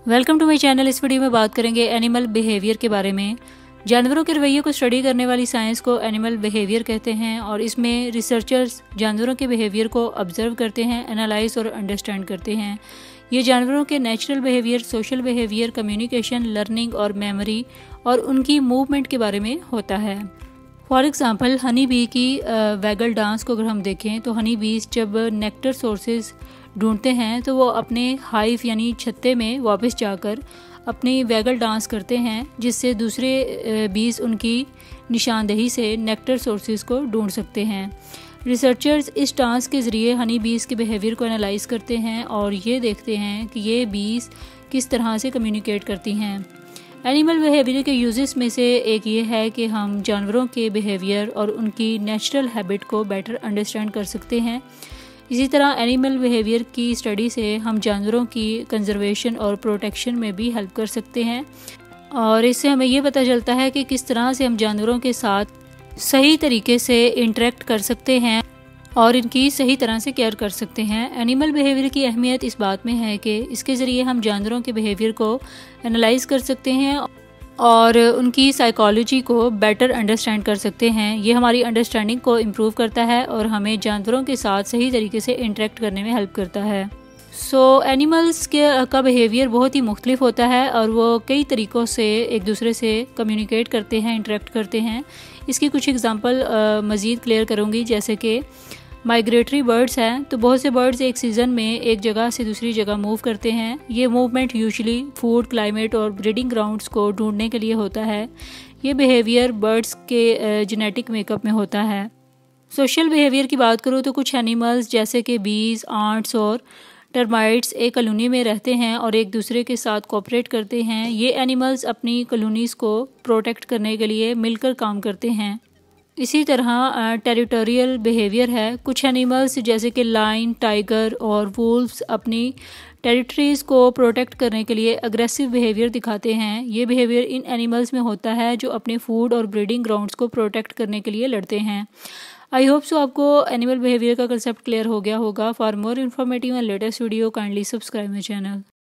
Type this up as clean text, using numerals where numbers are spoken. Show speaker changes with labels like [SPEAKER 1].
[SPEAKER 1] Welcome to my channel. इस video में बात करेंगे एनिमल बिहेवियर के बारे में। जानवरों के रवैये को स्टडी करने वाली साइंस को एनिमल बिहेवियर कहते हैं और इसमें रिसर्चर्स जानवरों के बिहेवियर को ऑब्जर्व करते हैं, एनालाइज और अंडरस्टैंड करते हैं। ये जानवरों के natural behaviour, social behaviour, communication, learning और मेमोरी और उनकी मूवमेंट के बारे में होता है। फॉर एग्ज़ाम्पल हनी बी की वैगल डांस को अगर हम देखें तो हनी बीज जब नेक्टर सोर्सेज ढूंढते हैं तो वो अपने हाइव यानी छत्ते में वापस जाकर अपनी वैगल डांस करते हैं, जिससे दूसरे बीज उनकी निशानदेही से नेक्टर सोर्सेज को ढूंढ सकते हैं। रिसर्चर्स इस डांस के ज़रिए हनी बीज के बिहेवियर को एनालाइज करते हैं और ये देखते हैं कि ये बीज किस तरह से कम्युनिकेट करती हैं। एनिमल बिहेवियर के यूजेस में से एक ये है कि हम जानवरों के बिहेवियर और उनकी नेचुरल हैबिट को बेटर अंडरस्टैंड कर सकते हैं। इसी तरह एनिमल बिहेवियर की स्टडी से हम जानवरों की कंजर्वेशन और प्रोटेक्शन में भी हेल्प कर सकते हैं और इससे हमें ये पता चलता है कि किस तरह से हम जानवरों के साथ सही तरीके से इंटरेक्ट कर सकते हैं और इनकी सही तरह से केयर कर सकते हैं। एनिमल बिहेवियर की अहमियत इस बात में है कि इसके ज़रिए हम जानवरों के बिहेवियर को एनालाइज कर सकते हैं और उनकी साइकोलॉजी को बेटर अंडरस्टैंड कर सकते हैं। ये हमारी अंडरस्टैंडिंग को इम्प्रूव करता है और हमें जानवरों के साथ सही तरीके से इंटरेक्ट करने में हेल्प करता है। एनिमल्स का बिहेवियर बहुत ही मुख्तलिफ होता है और वो कई तरीक़ों से एक दूसरे से कम्युनिकेट करते हैं, इंटरेक्ट करते हैं। इसकी कुछ एग्जांपल मज़ीद क्लियर करूँगी, जैसे कि माइग्रेटरी बर्ड्स हैं तो बहुत से बर्ड्स एक सीज़न में एक जगह से दूसरी जगह मूव करते हैं। ये मूवमेंट यूजुअली फूड, क्लाइमेट और ब्रीडिंग ग्राउंड्स को ढूंढने के लिए होता है। ये बिहेवियर बर्ड्स के जेनेटिक मेकअप में होता है। सोशल बिहेवियर की बात करूँ तो कुछ एनिमल्स जैसे कि बीज, आंट्स और टर्माइट्स एक कॉलोनी में रहते हैं और एक दूसरे के साथ कोऑपरेट करते हैं। ये एनिमल्स अपनी कॉलोनीज़ को प्रोटेक्ट करने के लिए मिलकर काम करते हैं। इसी तरह टेरिटोरियल बिहेवियर है। कुछ एनिमल्स जैसे कि लायन, टाइगर और वुल्व्स अपनी टेरिटरीज़ को प्रोटेक्ट करने के लिए अग्रेसिव बिहेवियर दिखाते हैं। ये बिहेवियर इन एनिमल्स में होता है जो अपने फूड और ब्रीडिंग ग्राउंड्स को प्रोटेक्ट करने के लिए लड़ते हैं। आई होप सो आपको एनिमल बिहेवियर का कंसेप्ट क्लियर हो गया होगा। For more informative and latest video kindly subscribe my channel.